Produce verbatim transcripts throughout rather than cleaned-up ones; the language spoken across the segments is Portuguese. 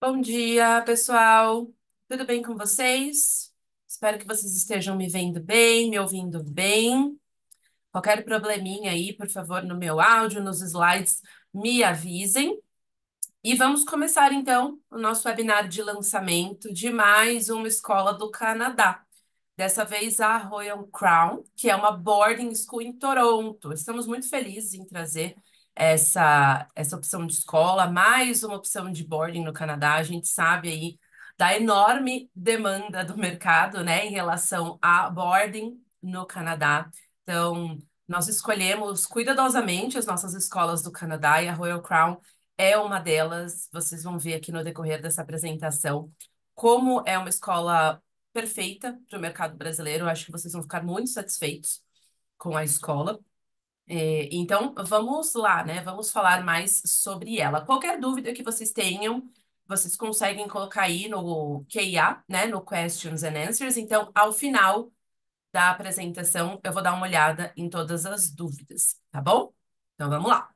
Bom dia, pessoal. Tudo bem com vocês? Espero que vocês estejam me vendo bem, me ouvindo bem. Qualquer probleminha aí, por favor, no meu áudio, nos slides, me avisem. E vamos começar então o nosso webinar de lançamento de mais uma escola do Canadá. Dessa vez a Royal Crown, que é uma boarding school em Toronto. Estamos muito felizes em trazer essa, essa opção de escola, mais uma opção de boarding no Canadá. A gente sabe aí da enorme demanda do mercado, né, em relação a boarding no Canadá. Então, nós escolhemos cuidadosamente as nossas escolas do Canadá e a Royal Crown é uma delas. Vocês vão ver aqui no decorrer dessa apresentação como é uma escola perfeita para o mercado brasileiro. Eu acho que vocês vão ficar muito satisfeitos com a escola. É, então, vamos lá, né? Vamos falar mais sobre ela. Qualquer dúvida que vocês tenham, vocês conseguem colocar aí no Q e A, né? No Questions and Answers. Então, ao final da apresentação, eu vou dar uma olhada em todas as dúvidas, tá bom? Então, vamos lá.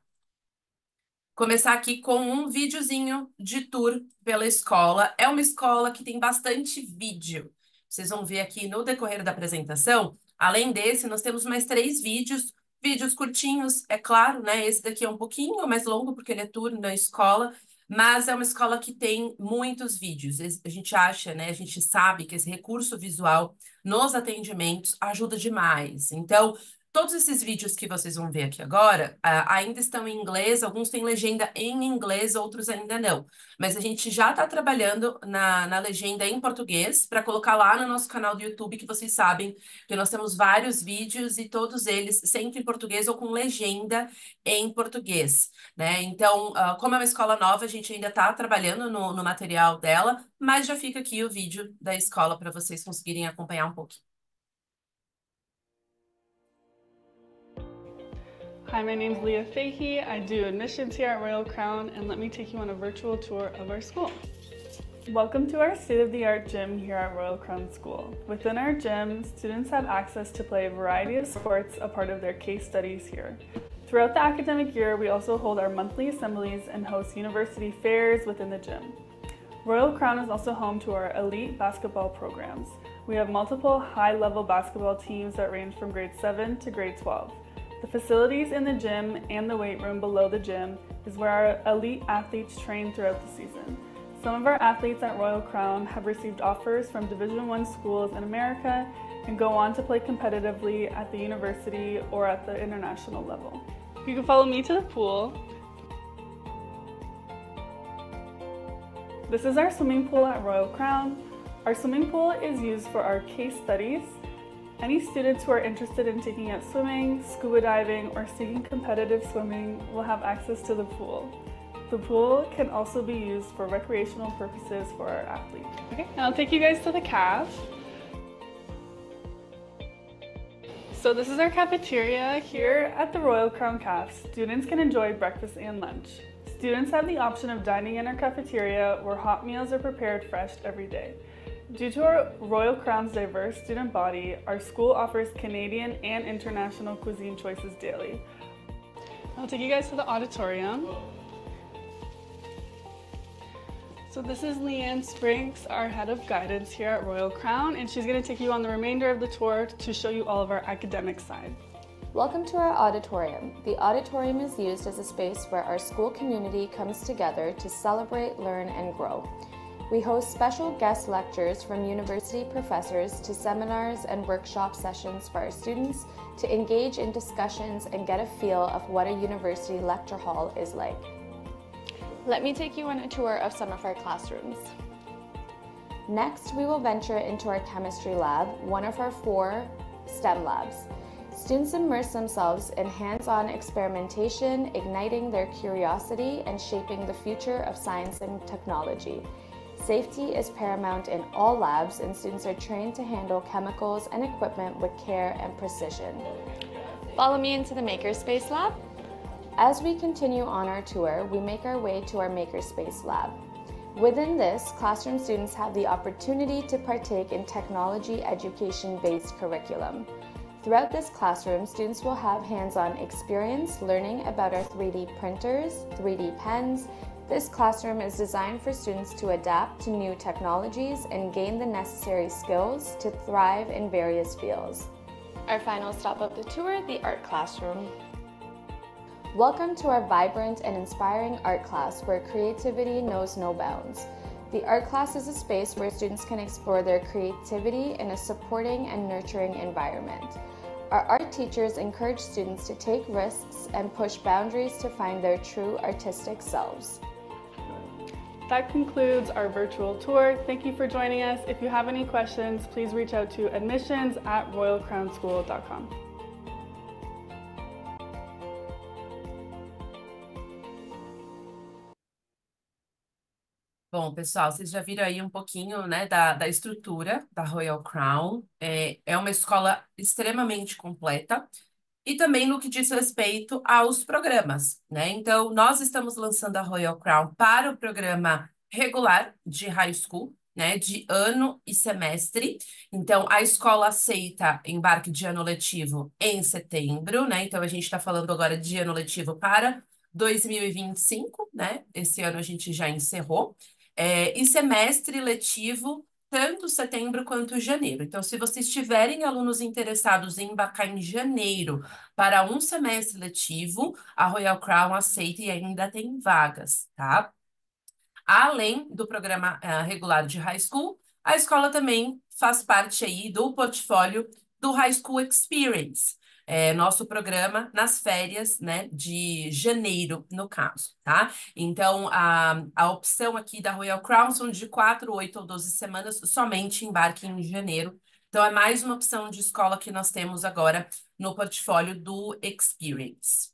Começar aqui com um videozinho de tour pela escola. É uma escola que tem bastante vídeo. Vocês vão ver aqui no decorrer da apresentação. Além desse, nós temos mais três vídeos, vídeos curtinhos, é claro, né? Esse daqui é um pouquinho mais longo, porque ele é tour na escola, mas é uma escola que tem muitos vídeos. Es- A gente acha, né? A gente sabe que esse recurso visual nos atendimentos ajuda demais. Então, todos esses vídeos que vocês vão ver aqui agora, ah, ainda estão em inglês, alguns têm legenda em inglês, outros ainda não. Mas a gente já está trabalhando na, na legenda em português para colocar lá no nosso canal do YouTube, que vocês sabem que nós temos vários vídeos e todos eles sempre em português ou com legenda em português, né? Então, ah, como é uma escola nova, a gente ainda está trabalhando no, no material dela, mas já fica aqui o vídeo da escola para vocês conseguirem acompanhar um pouquinho. Hi, my name's Leah Fahey. I do admissions here at Royal Crown, and let me take you on a virtual tour of our school. Welcome to our state-of-the-art gym here at Royal Crown School. Within our gym, students have access to play a variety of sports, a part of their case studies here. Throughout the academic year, we also hold our monthly assemblies and host university fairs within the gym. Royal Crown is also home to our elite basketball programs. We have multiple high-level basketball teams that range from grade seven to grade twelve. The facilities in the gym and the weight room below the gym is where our elite athletes train throughout the season. Some of our athletes at Royal Crown have received offers from Division One schools in America and go on to play competitively at the university or at the international level. You can follow me to the pool. This is our swimming pool at Royal Crown. Our swimming pool is used for our case studies. Any students who are interested in taking up swimming, scuba diving, or seeking competitive swimming will have access to the pool. The pool can also be used for recreational purposes for our athletes. Okay, now I'll take you guys to the caf. So this is our cafeteria. Here at the Royal Crown Caf, students can enjoy breakfast and lunch. Students have the option of dining in our cafeteria where hot meals are prepared fresh every day. Due to our Royal Crown's diverse student body, our school offers Canadian and international cuisine choices daily. I'll take you guys to the auditorium. So this is Leanne Sprinks, our head of guidance here at Royal Crown, and she's going to take you on the remainder of the tour to show you all of our academic side. Welcome to our auditorium. The auditorium is used as a space where our school community comes together to celebrate, learn, and grow. We host special guest lectures from university professors to seminars and workshop sessions for our students to engage in discussions and get a feel of what a university lecture hall is like. Let me take you on a tour of some of our classrooms. Next, we will venture into our chemistry lab, one of our four STEM labs. Students immerse themselves in hands-on experimentation, igniting their curiosity and shaping the future of science and technology. Safety is paramount in all labs, and students are trained to handle chemicals and equipment with care and precision. Follow me into the Makerspace Lab. As we continue on our tour, we make our way to our Makerspace Lab. Within this, classroom students have the opportunity to partake in technology education-based curriculum. Throughout this classroom, students will have hands-on experience learning about our three D printers, three D pens, This classroom is designed for students to adapt to new technologies and gain the necessary skills to thrive in various fields. Our final stop of the tour, the art classroom. Welcome to our vibrant and inspiring art class where creativity knows no bounds. The art class is a space where students can explore their creativity in a supporting and nurturing environment. Our art teachers encourage students to take risks and push boundaries to find their true artistic selves. That concludes our virtual tour. Thank you for joining us. If you have any questions, please reach out to admissions at royal crown school dot com. Bom, pessoal, vocês já viram aí um pouquinho, né, da, da estrutura da Royal Crown. É, é uma escola extremamente completa e também no que diz respeito aos programas, né? Então, nós estamos lançando a Royal Crown para o programa regular de high school, né, de ano e semestre. Então, a escola aceita embarque de ano letivo em setembro, né? Então, a gente está falando agora de ano letivo para dois mil e vinte e cinco, né? Esse ano a gente já encerrou. É, e semestre letivo, tanto setembro quanto janeiro. Então, se vocês tiverem alunos interessados em embarcar em janeiro para um semestre letivo, a Royal Crown aceita e ainda tem vagas, tá? Além do programa uh, regular de high school, a escola também faz parte aí do portfólio do High School Experience, é, nosso programa nas férias, né, de janeiro, no caso, tá? Então, a, a opção aqui da Royal Crown são de quatro, oito ou doze semanas, somente embarque em janeiro. Então, é mais uma opção de escola que nós temos agora no portfólio do Experience.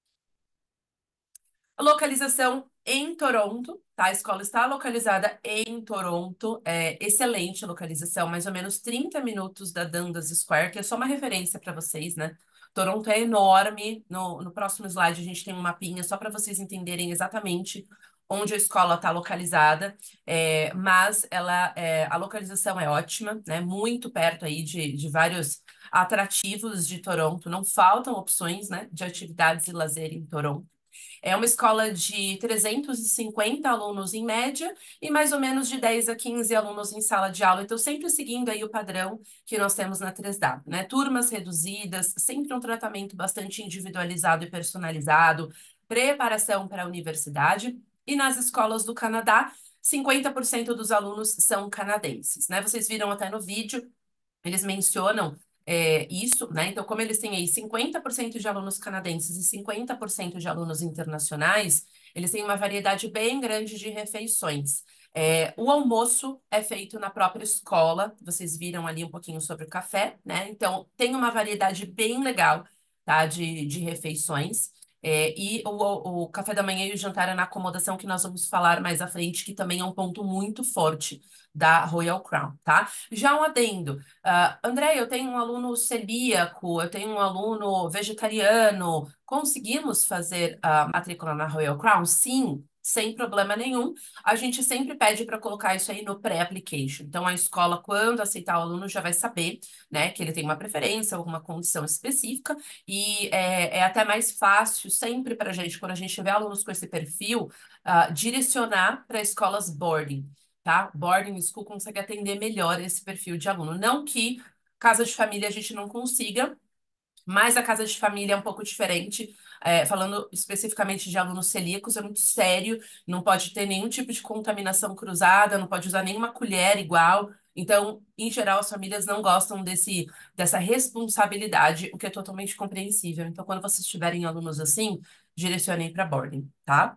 A localização em Toronto, tá? A escola está localizada em Toronto, é excelente localização, mais ou menos trinta minutos da Dundas Square, que é só uma referência para vocês, né? Toronto é enorme. No, no próximo slide a gente tem um mapinha só para vocês entenderem exatamente onde a escola está localizada, é, mas ela, é, a localização é ótima, né? Muito perto aí de, de vários atrativos de Toronto. Não faltam opções, né, de atividades e lazer em Toronto. É uma escola de trezentos e cinquenta alunos em média e mais ou menos de dez a quinze alunos em sala de aula. Então, sempre seguindo aí o padrão que nós temos na três W, né? Turmas reduzidas, sempre um tratamento bastante individualizado e personalizado, preparação para a universidade. E nas escolas do Canadá, cinquenta por cento dos alunos são canadenses, né? Vocês viram até no vídeo, eles mencionam é, isso, né? Então, como eles têm aí cinquenta por cento de alunos canadenses e cinquenta por cento de alunos internacionais, eles têm uma variedade bem grande de refeições. É, o almoço é feito na própria escola, vocês viram ali um pouquinho sobre o café, né? Então, tem uma variedade bem legal, tá? De, de refeições. É, e o, o café da manhã e o jantar é na acomodação, que nós vamos falar mais à frente, que também é um ponto muito forte da Royal Crown, tá? Já um adendo. Uh, André, eu tenho um aluno celíaco, eu tenho um aluno vegetariano. Conseguimos fazer a matrícula na Royal Crown? Sim, sem problema nenhum. A gente sempre pede para colocar isso aí no pré-application. Então, a escola, quando aceitar o aluno, já vai saber, né, que ele tem uma preferência, alguma condição específica, e é, é até mais fácil sempre para a gente, quando a gente tiver alunos com esse perfil, uh, direcionar para escolas boarding. Tá? Boarding School consegue atender melhor esse perfil de aluno. Não que casa de família a gente não consiga, mas a casa de família é um pouco diferente. É, falando especificamente de alunos celíacos, é muito sério, não pode ter nenhum tipo de contaminação cruzada, não pode usar nenhuma colher igual. Então, em geral, as famílias não gostam desse, dessa responsabilidade, o que é totalmente compreensível. Então, quando vocês tiverem alunos assim, direcionem para boarding, tá?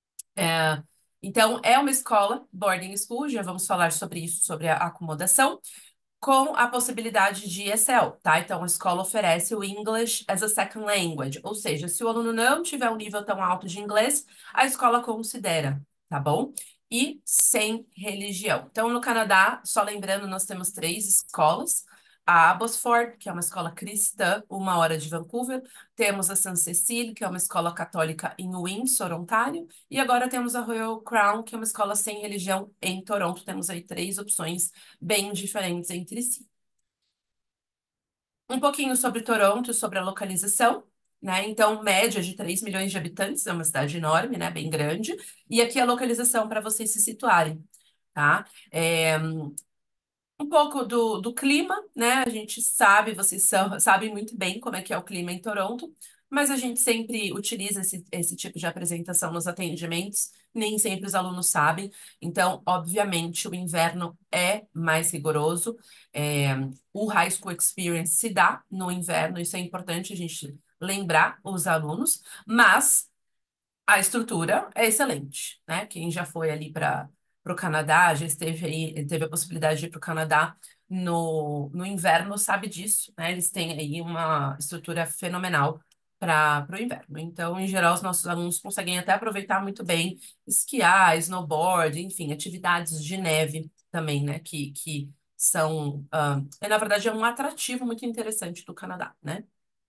É, então, é uma escola, boarding school, já vamos falar sobre isso, sobre a acomodação, com a possibilidade de E S L, tá? Então, a escola oferece o English as a Second Language, ou seja, se o aluno não tiver um nível tão alto de inglês, a escola considera, tá bom? E sem religião. Então, no Canadá, só lembrando, nós temos três escolas. A Abbotsford, que é uma escola cristã, uma hora de Vancouver. Temos a Saint Cecile, que é uma escola católica em Windsor, Ontário. E agora temos a Royal Crown, que é uma escola sem religião em Toronto. Temos aí três opções bem diferentes entre si. Um pouquinho sobre Toronto, sobre a localização. né? Então, média de três milhões de habitantes, é uma cidade enorme, né? Bem grande. E aqui a localização para vocês se situarem, tá? É, um pouco do, do clima, né? A gente sabe, vocês são, sabem muito bem como é que é o clima em Toronto, mas a gente sempre utiliza esse, esse tipo de apresentação nos atendimentos, nem sempre os alunos sabem. Então, obviamente, o inverno é mais rigoroso. É, o High School Experience se dá no inverno, isso é importante a gente lembrar os alunos, mas a estrutura é excelente, né? Quem já foi ali para o Canadá, já esteve aí, teve a possibilidade de ir para o Canadá no, no inverno, sabe disso, né? Eles têm aí uma estrutura fenomenal para o inverno. Então, em geral, os nossos alunos conseguem até aproveitar muito bem esquiar, snowboard, enfim, atividades de neve também, né? Que, que são, ah, é, na verdade, é um atrativo muito interessante do Canadá, né?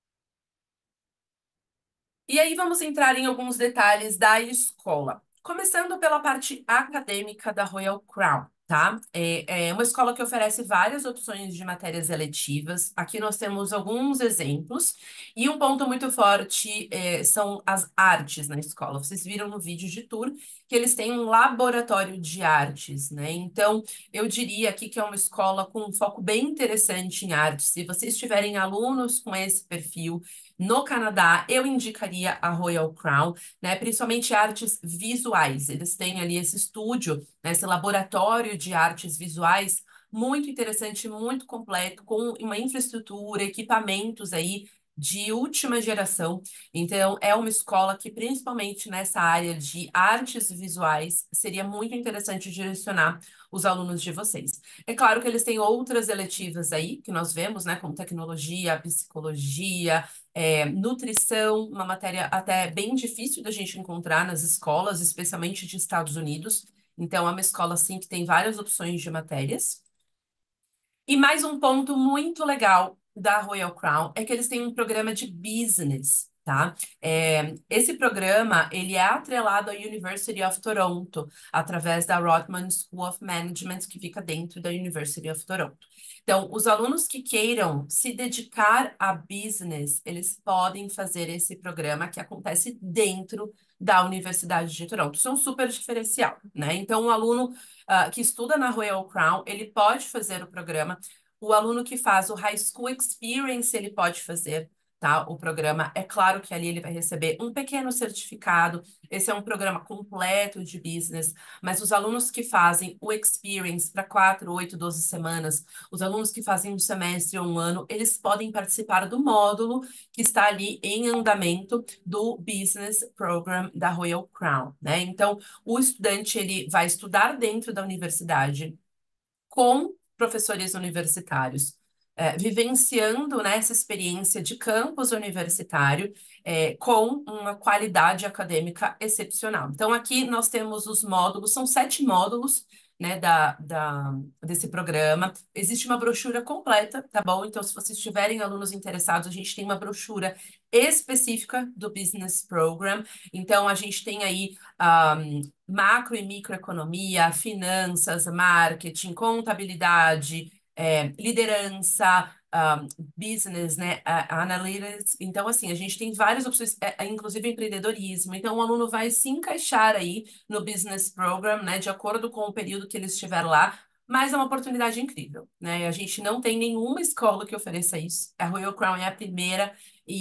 E aí vamos entrar em alguns detalhes da escola. Começando pela parte acadêmica da Royal Crown, tá? É, é uma escola que oferece várias opções de matérias eletivas. Aqui nós temos alguns exemplos. E um ponto muito forte é, são as artes na escola. Vocês viram no vídeo de tour que eles têm um laboratório de artes, né? Então, eu diria aqui que é uma escola com um foco bem interessante em artes. Se vocês tiverem alunos com esse perfil, no Canadá, eu indicaria a Royal Crown, né? Principalmente artes visuais. Eles têm ali esse estúdio, né? Esse laboratório de artes visuais muito interessante, muito completo, com uma infraestrutura, equipamentos aí de última geração. Então, é uma escola que, principalmente nessa área de artes visuais, seria muito interessante direcionar os alunos de vocês. É claro que eles têm outras eletivas aí, que nós vemos, né? Como tecnologia, psicologia, é, nutrição, uma matéria até bem difícil da gente encontrar nas escolas, especialmente de Estados Unidos. Então, é uma escola, assim, que tem várias opções de matérias. E mais um ponto muito legal da Royal Crown é que eles têm um programa de business, tá? É, esse programa, ele é atrelado à University of Toronto, através da Rotman School of Management, que fica dentro da University of Toronto. Então, os alunos que queiram se dedicar a business, eles podem fazer esse programa que acontece dentro da Universidade de Toronto. Isso é um super diferencial, né? Então, um aluno uh, que estuda na Royal Crown, ele pode fazer o programa. O aluno que faz o High School Experience, ele pode fazer, tá? O programa. É claro que ali ele vai receber um pequeno certificado. Esse é um programa completo de business, mas os alunos que fazem o Experience para quatro, oito, doze semanas, os alunos que fazem um semestre ou um ano, eles podem participar do módulo que está ali em andamento do Business Program da Royal Crown, né? Então, o estudante ele vai estudar dentro da universidade com professores universitários, é, vivenciando, né, essa experiência de campus universitário é, com uma qualidade acadêmica excepcional. Então, aqui nós temos os módulos, são sete módulos, né, da, da, desse programa. Existe uma brochura completa, tá bom? Então, se vocês tiverem alunos interessados, a gente tem uma brochura específica do Business Program. Então, a gente tem aí um, macro e microeconomia, finanças, marketing, contabilidade, é, liderança, um, business, né, a- analytics. Então, assim, a gente tem várias opções, é, é, inclusive empreendedorismo. Então, o aluno vai se encaixar aí no Business Program, né, de acordo com o período que ele estiver lá, mas é uma oportunidade incrível, né? A gente não tem nenhuma escola que ofereça isso. A Royal Crown é a primeira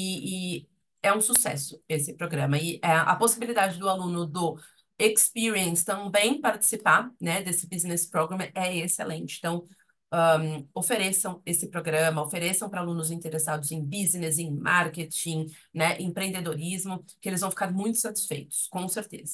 e, e é um sucesso esse programa. E é, a possibilidade do aluno do Experience também participar, né, desse Business Program é excelente. Então, um, ofereçam esse programa, ofereçam para alunos interessados em business, em marketing, né, empreendedorismo, que eles vão ficar muito satisfeitos, com certeza.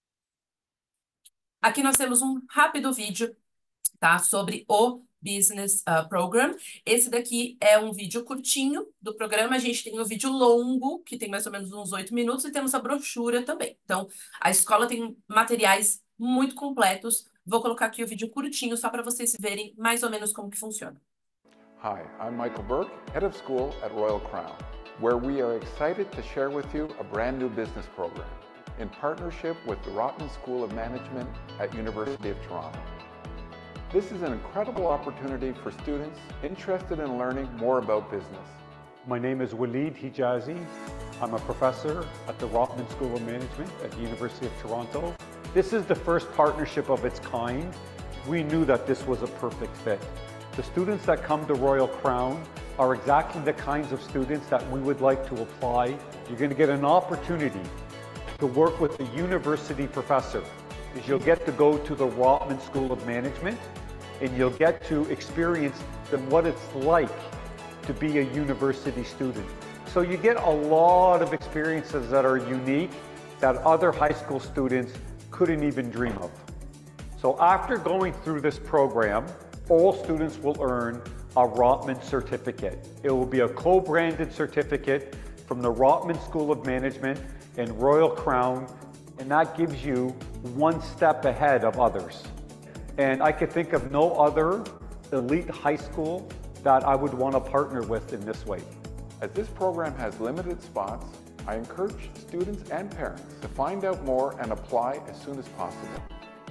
Aqui nós temos um rápido vídeo, tá, sobre o Business uh, Program. Esse daqui é um vídeo curtinho do programa. A gente tem um vídeo longo, que tem mais ou menos uns oito minutos, e temos a brochura também. Então, a escola tem materiais muito completos. Vou colocar aqui o vídeo curtinho, só para vocês verem mais ou menos como que funciona. Hi, I'm Michael Burke, Head of School at Royal Crown, where we are excited to share with you a brand new business program in partnership with the Rotman School of Management at University of Toronto. This is an incredible opportunity for students interested in learning more about business. My name is Waleed Hijazi. I'm a professor at the Rotman School of Management at the University of Toronto. This is the first partnership of its kind. We knew that this was a perfect fit. The students that come to Royal Crown are exactly the kinds of students that we would like to apply. You're going to get an opportunity to work with a university professor. Is you'll get to go to the Rotman School of Management and you'll get to experience the, what it's like to be a university student. So you get a lot of experiences that are unique that other high school students couldn't even dream of. So after going through this program, all students will earn a Rotman certificate. It will be a co-branded certificate from the Rotman School of Management and Royal Crown, and that gives you one step ahead of others. And I could think of no other elite high school that I would want to partner with in this way. As this program has limited spots, I encourage students and parents to find out more and apply as soon as possible.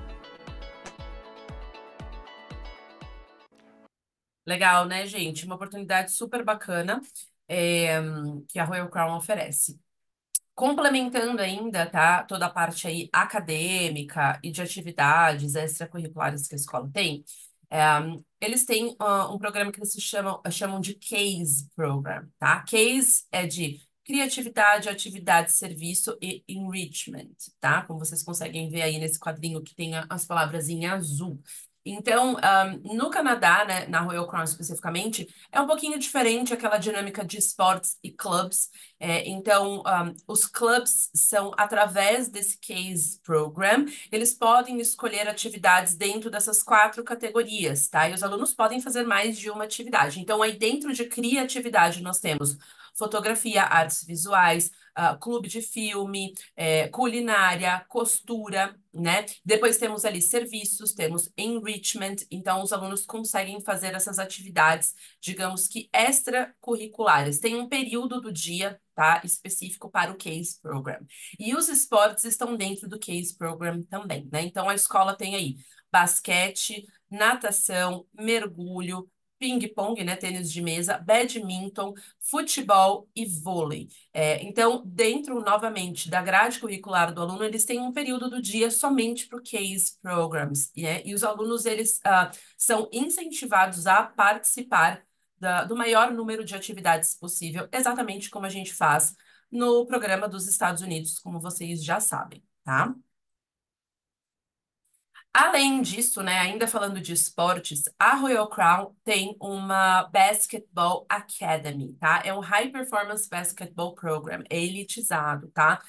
Legal, né, gente? Uma oportunidade super bacana é, que a Royal Crown oferece. Complementando ainda, tá, toda a parte aí acadêmica e de atividades extracurriculares que a escola tem, é, eles têm uh, um programa que eles se chamam, chamam de CASE Program, tá? CASE é de criatividade, atividade, serviço e enrichment, tá? Como vocês conseguem ver aí nesse quadrinho que tem as palavras em azul. Então, um, no Canadá, né, na Royal Crown especificamente, é um pouquinho diferente aquela dinâmica de esportes e clubs. É, então, um, os clubs são através desse CASE Program, eles podem escolher atividades dentro dessas quatro categorias, tá? E os alunos podem fazer mais de uma atividade. Então, aí dentro de criatividade nós temos fotografia, artes visuais, uh, clube de filme, é, culinária, costura, né? Depois temos ali serviços, temos enrichment, então os alunos conseguem fazer essas atividades, digamos que extracurriculares. Tem um período do dia, tá, específico para o CASE Program. E os esportes estão dentro do CASE Program também, né? Então a escola tem aí basquete, natação, mergulho, ping-pong, né, tênis de mesa, badminton, futebol e vôlei. É, então, dentro, novamente, da grade curricular do aluno, eles têm um período do dia somente para o CASE Programs, né? E os alunos, eles uh, são incentivados a participar da, do maior número de atividades possível, exatamente como a gente faz no programa dos Estados Unidos, como vocês já sabem, tá? Além disso, né, ainda falando de esportes, a Royal Crown tem uma Basketball Academy, tá? É um High Performance Basketball Program, é elitizado, tá?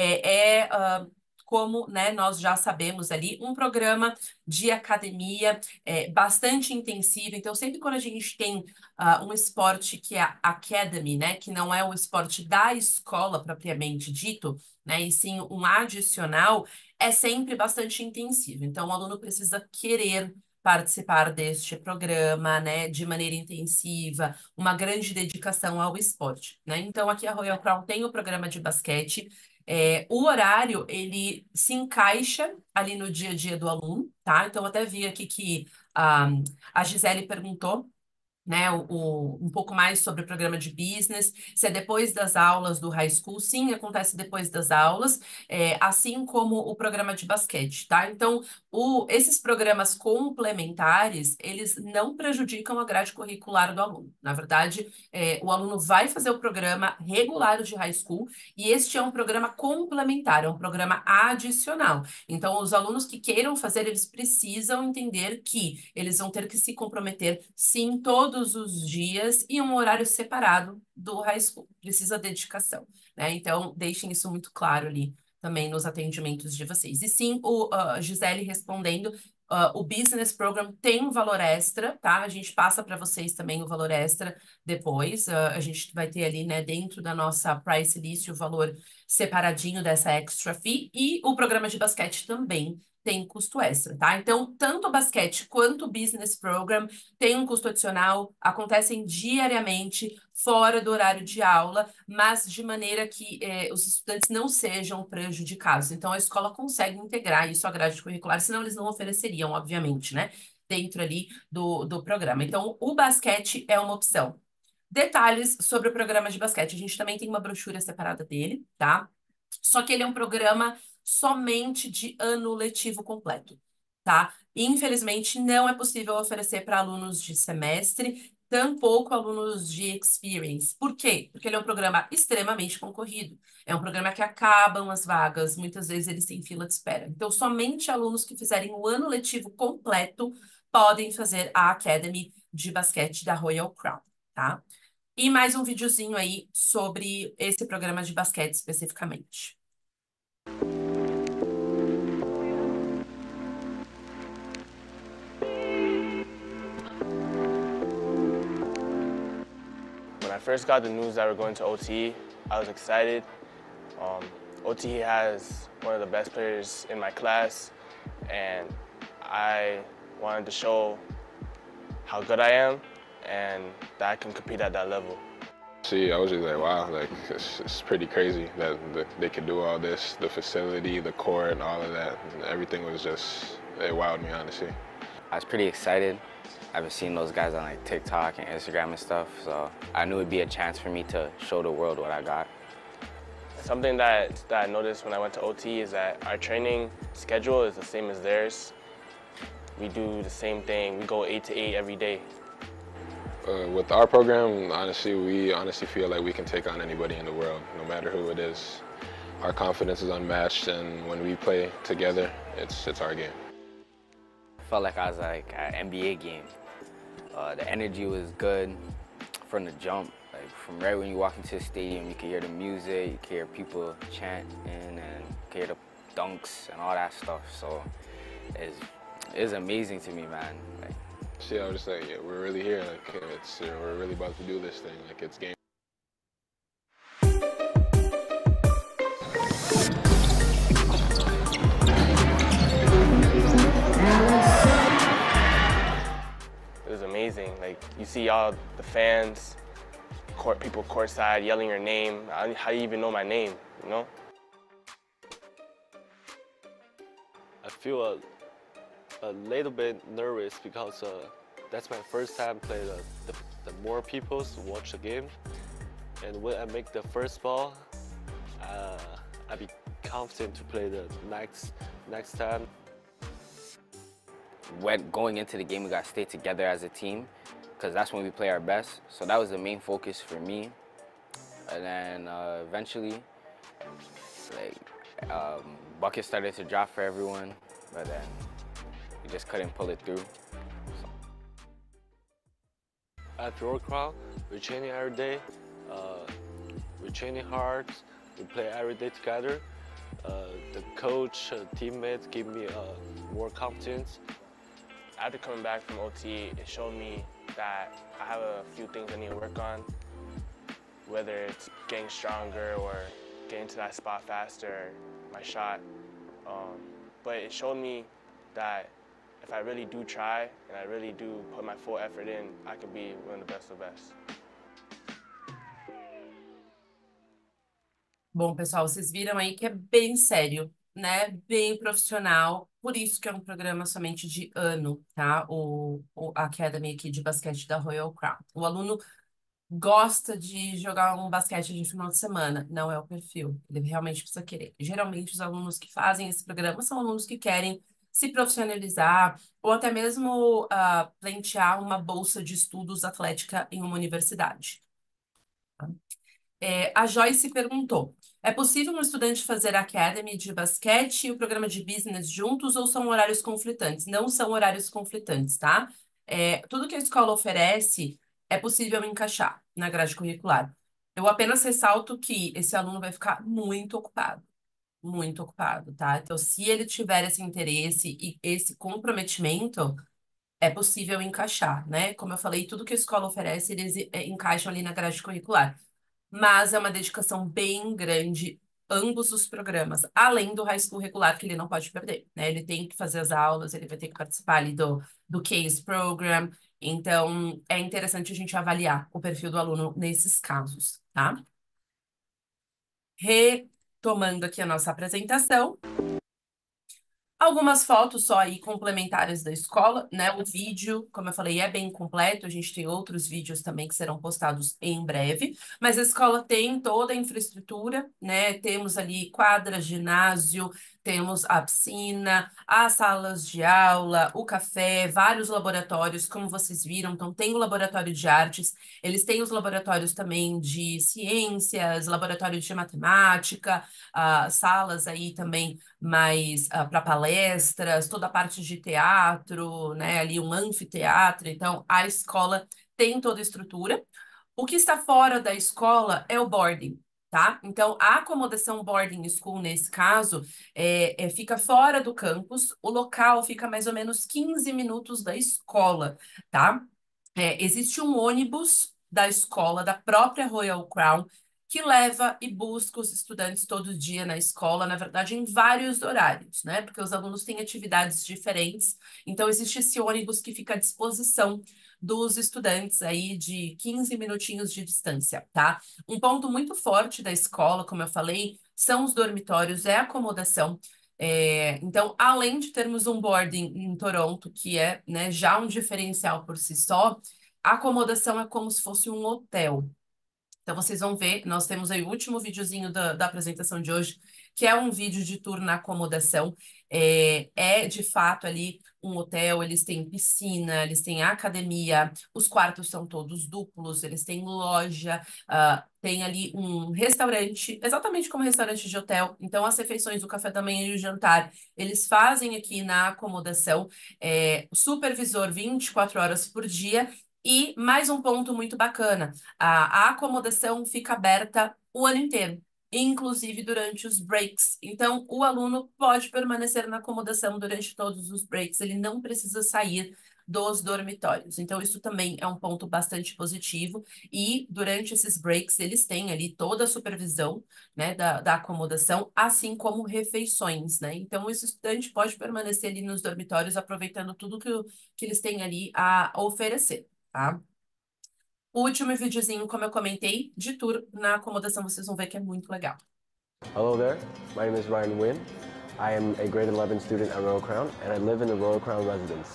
É, é uh, como, né, nós já sabemos ali, um programa de academia é, bastante intensivo. Então, sempre quando a gente tem uh, um esporte que é a Academy, né, que não é o esporte da escola propriamente dito, né, e sim um adicional, é sempre bastante intensivo. Então, o aluno precisa querer participar deste programa, né, de maneira intensiva, uma grande dedicação ao esporte, né? Então, aqui a Royal Crown tem o programa de basquete. É, o horário, ele se encaixa ali no dia a dia do aluno, tá? Então, até vi aqui que um, a Gisele perguntou, né, o, o, um pouco mais sobre o programa de business, se é depois das aulas do high school. Sim, acontece depois das aulas, é, assim como o programa de basquete, tá? Então, o, esses programas complementares, eles não prejudicam a grade curricular do aluno. Na verdade, é, o aluno vai fazer o programa regular de high school e este é um programa complementar, é um programa adicional. Então, os alunos que queiram fazer, eles precisam entender que eles vão ter que se comprometer, sim, todos todos os dias e um horário separado do high school. Precisa dedicação, né? Então, deixem isso muito claro ali também nos atendimentos de vocês. E sim, o uh, Gisele respondendo, uh, o Business Program tem um valor extra, tá? A gente passa para vocês também o valor extra depois. Uh, a gente vai ter ali, né, dentro da nossa price list, o valor separadinho dessa extra fee. E o programa de basquete também tem custo extra, tá? Então, tanto o basquete quanto o Business Program tem um custo adicional, acontecem diariamente, fora do horário de aula, mas de maneira que eh, os estudantes não sejam prejudicados. Então, a escola consegue integrar isso à grade curricular, senão eles não ofereceriam, obviamente, né? Dentro ali do, do programa. Então, o basquete é uma opção. Detalhes sobre o programa de basquete. A gente também tem uma brochura separada dele, tá? Só que ele é um programa somente de ano letivo completo, tá? Infelizmente, não é possível oferecer para alunos de semestre, tampouco alunos de experience. Por quê? Porque ele é um programa extremamente concorrido. É um programa que acabam as vagas, muitas vezes eles têm fila de espera. Então, somente alunos que fizerem o ano letivo completo podem fazer a Academy de basquete da Royal Crown, tá? E mais um videozinho aí sobre esse programa de basquete especificamente. When I first got the news that we're going to O T E, I was excited. Um, O T E has one of the best players in my class, and I wanted to show how good I am and that I can compete at that level. See, I was just like, wow, like it's, it's pretty crazy that the, they could do all this, the facility, the court, and all of that. And everything was just, it wowed me, honestly. I was pretty excited. I've been seeing those guys on like TikTok and Instagram and stuff, so I knew it'd be a chance for me to show the world what I got. Something that, that I noticed when I went to O T E is that our training schedule is the same as theirs. We do the same thing. We go eight to eight every day. Uh, with our program, honestly, we honestly feel like we can take on anybody in the world, no matter who it is. Our confidence is unmatched, and when we play together, it's, it's our game. I felt like I was like at an N B A game. Uh, the energy was good from the jump. Like from right when you walk into the stadium, you can hear the music, you can hear people chanting, and you can hear the dunks and all that stuff. So it's, it's amazing to me, man. Like, See, I was just like, yeah, we're really here. Like, it's, uh, we're really about to do this thing. Like, it's game. It was amazing. Like, you see all the fans, court people courtside yelling your name. How do you even know my name, you know? I feel a a little bit nervous because uh, that's my first time play the, the, the more people watch the game, and when I make the first ball, uh, I be confident to play the next next time. when going into the game, we got to stay together as a team because that's when we play our best. So that was the main focus for me. And then uh, eventually, like, um, buckets started to drop for everyone, but then we just couldn't pull it through. So. At Royal Crown, we're training every day. Uh, we're training hard. We play every day together. Uh, the coach, uh, teammates give me uh, more confidence. After coming back from O T E, it showed me that I have a few things I need to work on, whether it's getting stronger or getting to that spot faster, my shot. Um, but it showed me that if I really do try and I really do put my full effort in, I could be one of the best of the best. Bom, pessoal, vocês viram aí que é bem sério, né? Bem profissional. Por isso que é um programa somente de ano, tá? O, o Academy aqui de basquete da Royal Crown. O aluno gosta de jogar um basquete de final de semana. Não é o perfil. Ele realmente precisa querer. Geralmente, os alunos que fazem esse programa são alunos que querem se profissionalizar ou até mesmo uh, pleitear uma bolsa de estudos atlética em uma universidade. Tá? É, a Joyce perguntou, é possível um estudante fazer a Academy de basquete e o programa de business juntos ou são horários conflitantes? Não são horários conflitantes, tá? É, tudo que a escola oferece é possível encaixar na grade curricular. Eu apenas ressalto que esse aluno vai ficar muito ocupado, muito ocupado, tá? Então, se ele tiver esse interesse e esse comprometimento, é possível encaixar, né? Como eu falei, tudo que a escola oferece, eles é, encaixam ali na grade curricular. Mas é uma dedicação bem grande, ambos os programas, além do high school regular, que ele não pode perder, né? Ele tem que fazer as aulas, ele vai ter que participar ali do, do case program. Então, é interessante a gente avaliar o perfil do aluno nesses casos, tá? Retomando aqui a nossa apresentação. Algumas fotos só aí complementares da escola, né? O vídeo, como eu falei, é bem completo. A gente tem outros vídeos também que serão postados em breve. Mas a escola tem toda a infraestrutura, né? Temos ali quadra, ginásio, temos a piscina, as salas de aula, o café, vários laboratórios, como vocês viram. Então, tem o laboratório de artes, eles têm os laboratórios também de ciências, laboratório de matemática, ah, salas aí também mais para palestras, toda a parte de teatro, né? Ali um anfiteatro. Então, a escola tem toda a estrutura. O que está fora da escola é o boarding. Tá? Então, a acomodação boarding school, nesse caso, é, é, fica fora do campus, o local fica mais ou menos quinze minutos da escola, tá? É, existe um ônibus da escola, da própria Royal Crown, que leva e busca os estudantes todo dia na escola, na verdade, em vários horários, né? Porque os alunos têm atividades diferentes. Então, existe esse ônibus que fica à disposição dos estudantes aí de quinze minutinhos de distância, tá? Um ponto muito forte da escola, como eu falei, são os dormitórios, é a acomodação. É, então, além de termos um boarding em Toronto, que é, né, já um diferencial por si só, a acomodação é como se fosse um hotel. Então, vocês vão ver, nós temos aí o último videozinho da, da apresentação de hoje, que é um vídeo de tour na acomodação. É, é, de fato, ali um hotel, eles têm piscina, eles têm academia, os quartos são todos duplos, eles têm loja, ah, tem ali um restaurante, exatamente como restaurante de hotel. Então, as refeições, o café da manhã e o jantar, eles fazem aqui na acomodação. É, supervisor vinte e quatro horas por dia. E mais um ponto muito bacana. A, a acomodação fica aberta o ano inteiro, inclusive durante os breaks. Então, o aluno pode permanecer na acomodação durante todos os breaks, ele não precisa sair dos dormitórios. Então, isso também é um ponto bastante positivo. E durante esses breaks, eles têm ali toda a supervisão, né, da, da acomodação, assim como refeições, né? Então, o estudante pode permanecer ali nos dormitórios, aproveitando tudo que, o- que eles têm ali a oferecer. Tá? O último videozinho, como eu comentei, de tour na acomodação, vocês vão ver que é muito legal. Hello there, my name is Ryan Wynn. I am a grade eleven student at Royal Crown and I live in the Royal Crown residence.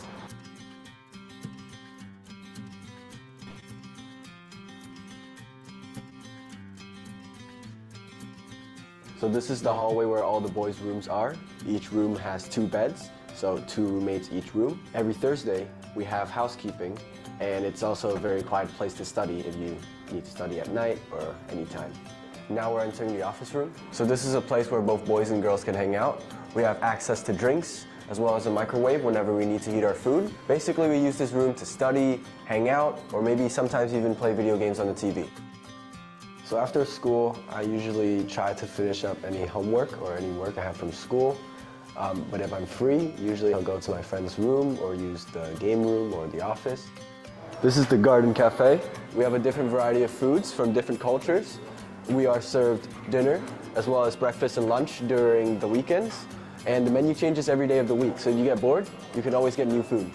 So this is the hallway where all the boys' rooms are. Each room has two beds, so two roommates each room. Every Thursday, we have housekeeping, and it's also a very quiet place to study if you need to study at night or anytime. Now we're entering the office room. So this is a place where both boys and girls can hang out. We have access to drinks, as well as a microwave whenever we need to heat our food. Basically, we use this room to study, hang out, or maybe sometimes even play video games on the T V. So after school, I usually try to finish up any homework or any work I have from school. Um, but if I'm free, usually I'll go to my friend's room or use the game room or the office. This is the Garden Cafe. We have a different variety of foods from different cultures. We are served dinner as well as breakfast and lunch during the weekends. And the menu changes every day of the week. So if you get bored, you can always get new food.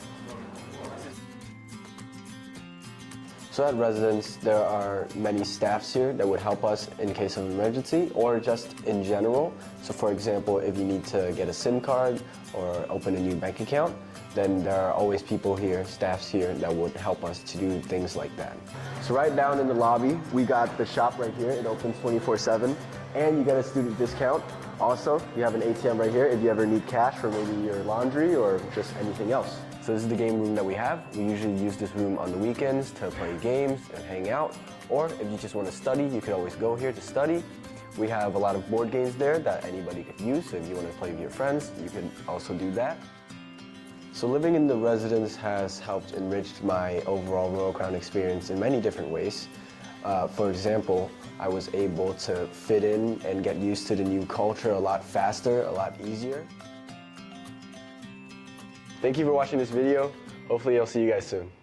So at residence, there are many staffs here that would help us in case of emergency or just in general. So for example, if you need to get a SIM card or open a new bank account, then there are always people here, staffs here, that would help us to do things like that. So right down in the lobby, we got the shop right here. It opens twenty-four seven, and you get a student discount. Also, you have an A T M right here if you ever need cash for maybe your laundry or just anything else. So this is the game room that we have. We usually use this room on the weekends to play games and hang out. Or if you just want to study, you could always go here to study. We have a lot of board games there that anybody could use. So if you want to play with your friends, you can also do that. So living in the residence has helped enrich my overall Royal Crown experience in many different ways. Uh, for example, I was able to fit in and get used to the new culture a lot faster, a lot easier. Thank you for watching this video. Hopefully I'll see you guys soon.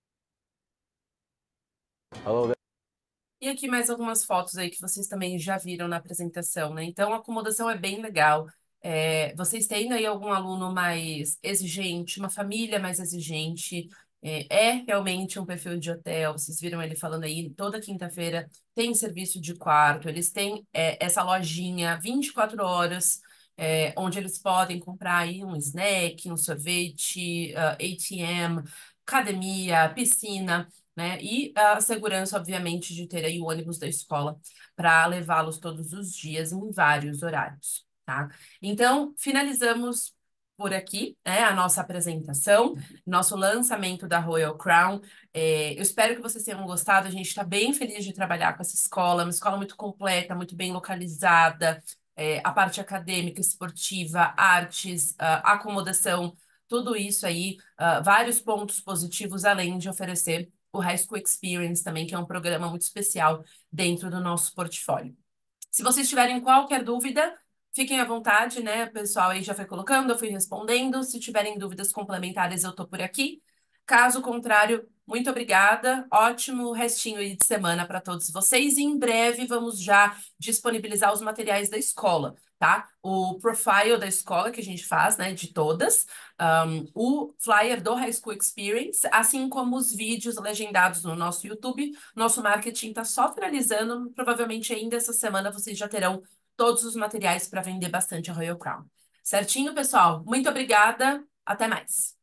Hello there. E aqui mais algumas fotos aí que vocês também já viram na apresentação, né? Então, a acomodação é bem legal. É, vocês têm aí algum aluno mais exigente, uma família mais exigente, é, é realmente um perfil de hotel. Vocês viram ele falando aí, toda quinta-feira tem serviço de quarto, eles têm é, essa lojinha vinte e quatro horas, é, onde eles podem comprar aí um snack, um sorvete, uh, A T M, academia, piscina, né? E a segurança, obviamente, de ter aí o ônibus da escola para levá-los todos os dias em vários horários, tá? Então, finalizamos por aqui, né, a nossa apresentação, nosso lançamento da Royal Crown. É, eu espero que vocês tenham gostado. A gente está bem feliz de trabalhar com essa escola, uma escola muito completa, muito bem localizada, é, a parte acadêmica, esportiva, artes, a acomodação, tudo isso aí, uh, vários pontos positivos, além de oferecer o High School Experience também, que é um programa muito especial dentro do nosso portfólio. Se vocês tiverem qualquer dúvida, fiquem à vontade, né? O pessoal aí já foi colocando, eu fui respondendo. Se tiverem dúvidas complementares, eu tô por aqui. Caso contrário, muito obrigada. Ótimo restinho aí de semana para todos vocês. E em breve vamos já disponibilizar os materiais da escola, tá? O profile da escola que a gente faz, né? De todas. Um, o flyer do High School Experience, assim como os vídeos legendados no nosso YouTube. Nosso marketing está só finalizando. Provavelmente ainda essa semana vocês já terão todos os materiais para vender bastante a Royal Crown. Certinho, pessoal? Muito obrigada. Até mais.